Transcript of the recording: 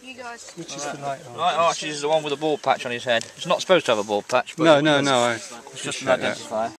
You guys. Which is the light arch? Light arch is the one with a bald patch on his head. It's not supposed to have a bald patch. But No. it's just an identifier.